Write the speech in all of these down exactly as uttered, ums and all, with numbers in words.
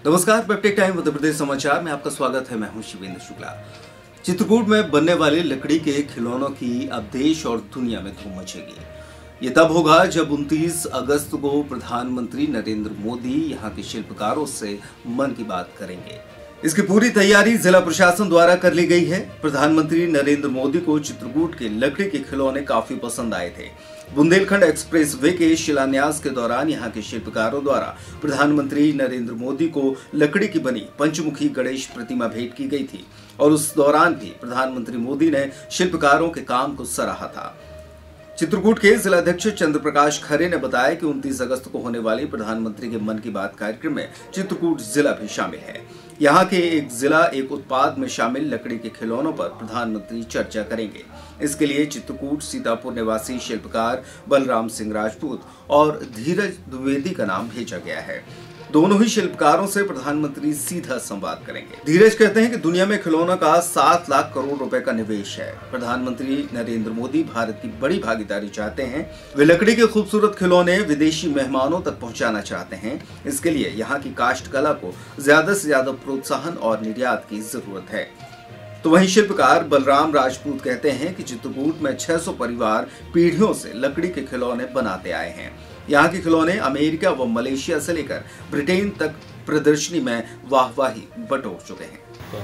नमस्कार, peptic time Madhya Pradesh समाचार में आपका स्वागत है। मैं हूं शिवेंद्र शुक्ला। चित्रकूट में बनने वाले लकड़ी के खिलौनों की अब देश और दुनिया में धूम मचेगी। ये तब होगा जब उनतीस अगस्त को प्रधानमंत्री नरेंद्र मोदी यहां के शिल्पकारों से मन की बात करेंगे। इसकी पूरी तैयारी जिला प्रशासन द्वारा कर ली गई है। प्रधानमंत्री नरेंद्र मोदी को चित्रकूट के लकड़ी के खिलौने काफी पसंद आए थे। बुंदेलखंड एक्सप्रेसवे के शिलान्यास के दौरान यहां के शिल्पकारों द्वारा प्रधानमंत्री नरेंद्र मोदी को लकड़ी की बनी पंचमुखी गणेश प्रतिमा भेंट की गई थी और उस दौरान भी प्रधानमंत्री मोदी ने शिल्पकारों के काम को सराहा था। चित्रकूट के जिलाध्यक्ष चंद्र प्रकाश खरे ने बताया कि उनतीस अगस्त को होने वाली प्रधानमंत्री के मन की बात कार्यक्रम में चित्रकूट जिला भी शामिल है। यहाँ के एक जिला एक उत्पाद में शामिल लकड़ी के खिलौनों पर प्रधानमंत्री चर्चा करेंगे। इसके लिए चित्रकूट सीतापुर निवासी शिल्पकार बलराम सिंह राजपूत और धीरज द्विवेदी का नाम भेजा गया है। दोनों ही शिल्पकारों से प्रधानमंत्री सीधा संवाद करेंगे। धीरज कहते हैं कि दुनिया में खिलौनों का सात लाख करोड़ रुपए का निवेश है। प्रधानमंत्री नरेंद्र मोदी भारत की बड़ी भागीदारी चाहते हैं। वे लकड़ी के खूबसूरत खिलौने विदेशी मेहमानों तक पहुंचाना चाहते हैं। इसके लिए यहाँ की काष्ठ कला को ज्यादा से ज्यादा प्रोत्साहन और निर्यात की जरूरत है। तो वहीं शिल्पकार बलराम राजपूत कहते हैं कि चित्रकूट में छह सौ परिवार पीढ़ियों से लकड़ी के खिलौने बनाते आए हैं। यहाँ के खिलौने अमेरिका व मलेशिया से लेकर ब्रिटेन तक प्रदर्शनी में वाहवाही बटोर चुके हैं।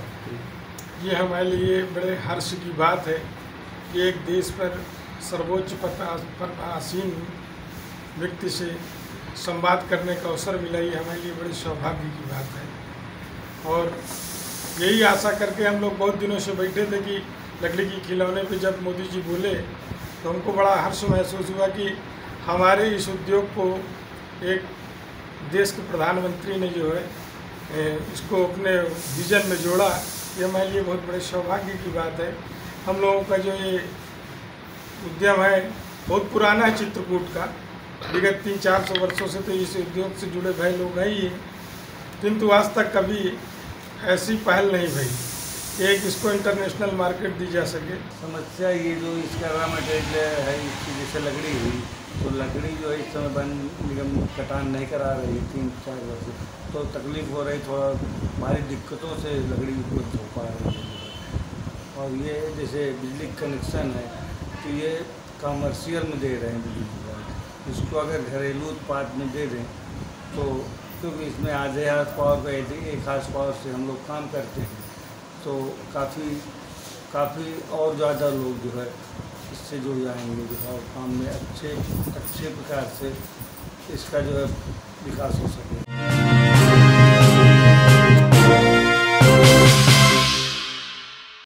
ये हमारे लिए बड़े हर्ष की बात है कि एक देश पर सर्वोच्च पद पर आसीन व्यक्ति से संवाद करने का अवसर मिला। ये हमारे लिए बड़े सौभाग्य की बात है और यही आशा करके हम लोग बहुत दिनों से बैठे थे कि लकड़ी की खिलौने पे जब मोदी जी बोले तो हमको बड़ा हर्ष महसूस हुआ कि हमारे इस उद्योग को एक देश के प्रधानमंत्री ने जो है इसको अपने विजन में जोड़ा। ये हमारे लिए बहुत बड़े सौभाग्य की बात है। हम लोगों का जो ये उद्यम है बहुत पुराना है चित्रकूट का। विगत तीन चार सौ वर्षों से तो इस उद्योग से जुड़े भाई लोग हैं ही, किंतु आज तक कभी ऐसी पहल नहीं भई एक इसको इंटरनेशनल मार्केट दी जा सके। समस्या ये जो इसका रॉ मटेरियल है, इसकी जैसे लकड़ी हुई तो लकड़ी जो है इस समय वन निगम कटान नहीं करा रही तीन चार वर्ष, तो तकलीफ हो रही, थोड़ा भारी दिक्कतों से लकड़ी उपलब्ध हो पा रही है। और ये जैसे बिजली कनेक्शन है तो ये कमर्शियल में दे रहे हैं बिजली विभाग, इसको अगर घरेलू उत्पाद में दे दें तो क्योंकि इसमें आधे हाथ पावर पे एक हाथ पावर से हम लोग काम करते हैं तो काफ़ी काफ़ी और ज़्यादा लोग जो है इससे जुड़ जाएंगे जो है काम में अच्छे अच्छे प्रकार से इसका जो है विकास हो सके।